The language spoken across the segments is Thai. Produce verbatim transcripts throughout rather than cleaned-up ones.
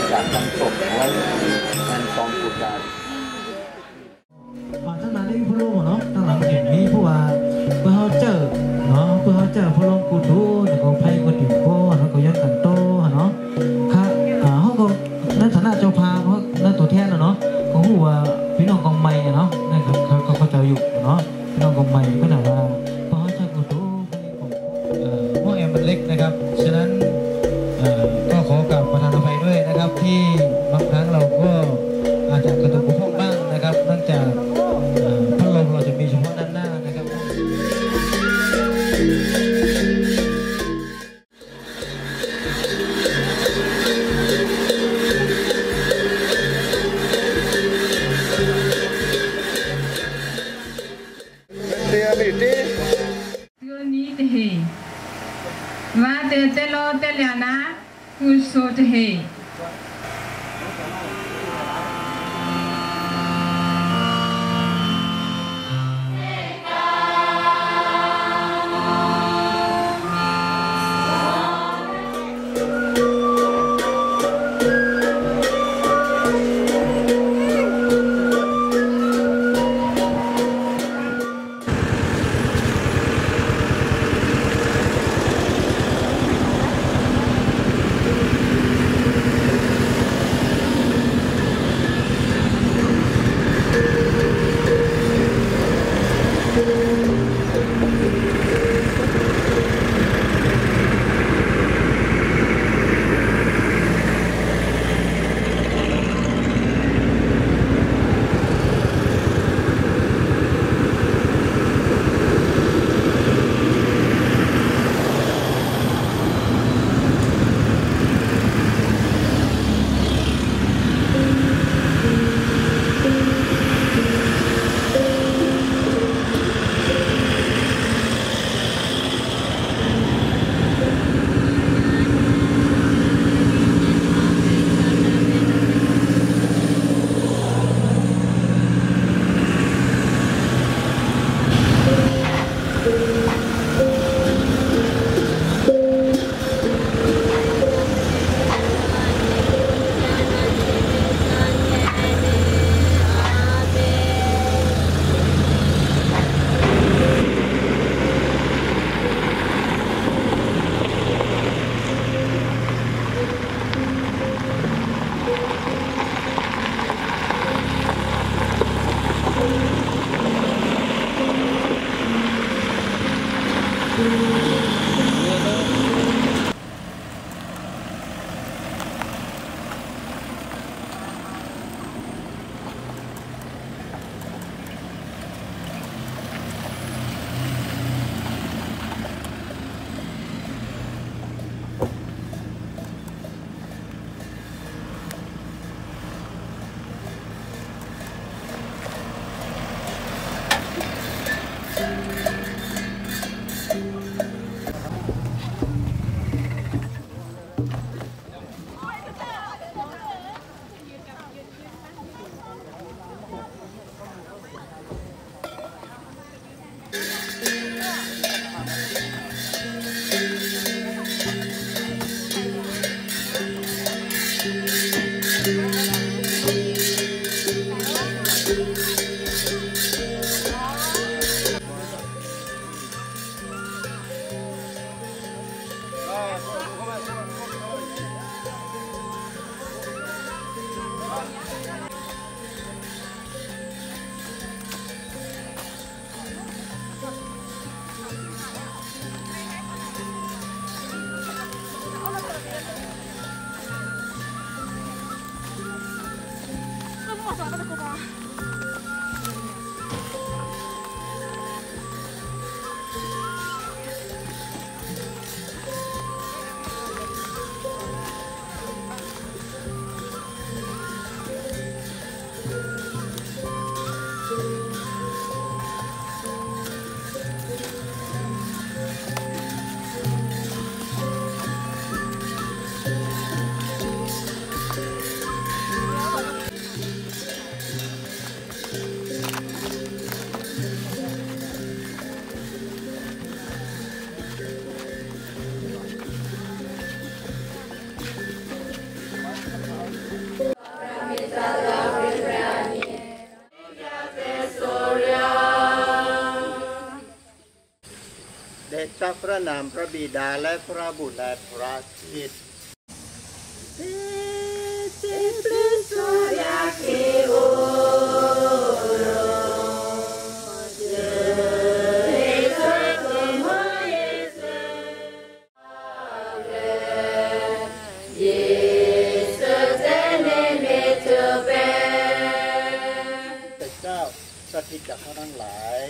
จากทำศพไว้งานกองกุศลตั้งนานได้มีผู้รู้เนาะตั้งหลังเห็นมีผู้ว่าเพื่อเขาเจอเนาะเพื่อเขาเจอผู้ลงกูดูของไพ่กูติดโก้แล้วก็ยัดกันโตเนาะค่ะอ่าเขาก็ในฐานะเจ้าภาพเขาในตัวแทนเนาะของผู้ว่าพี่น้องกองไม้เนาะนั่นเขาเขาเขาจะอยู่เนาะพี่น้องกองไม้ก็หนาว่าเพราะเขาเจอกูดูของเอ่อหม้อแอมมันเล็กนะครับฉะนั้นเอ่อก็ขอกราบประธานอภัยด้วยนะครับที่บางครั้งเราก็อาจจะกระตุกกระพงบ้างนะครับเนื่องจากพัดลมเราจะมีเฉพาะด้านหน้านะครับเตียบิดีตัวนี้เตะว่าเตะเตะโลเตะเลียนะกุศลเตะระนามพระบิดาและพระบุตรและพระจิตสถิตจากเขาทั้งหลาย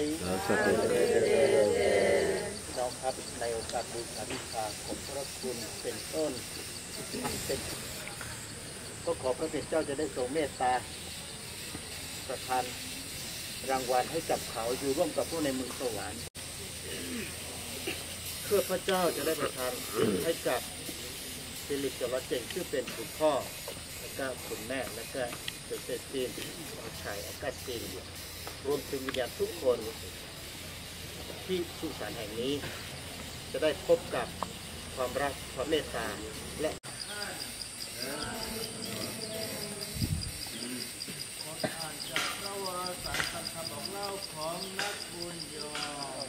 น้องครับในโอกาสบูชาวิชาของพระคุณเป็นต้นเป็นก็ขอพระเป็นเจ้าจะได้ทรงเมตตาประทานรางวัลให้กับเขาอยู่ร่วมกับผู้ในเมืองสวรรค์เพื่อพระเจ้าจะได้ประทานให้กับฟิลิปกับวัดเจงซึ่งเป็นคุณพ่อและก็คุณแม่และก็เซเซตินชายอากาศตินรวมถึงวิญญาณทุกคนที่สุสานแห่งนี้จะได้พบกับความรักความเมตตาและขออ่านจากพระวรสารคำบอกเล่าของนักบุญยอ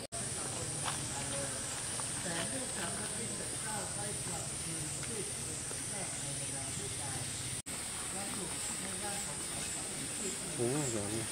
แต่เนื่องจากพระคิดจะเข้าไปกลับคืนที่แม่ในเวลาที่ตายและถูกในด้านของเขากลับที่โอ้ยอย่างนี้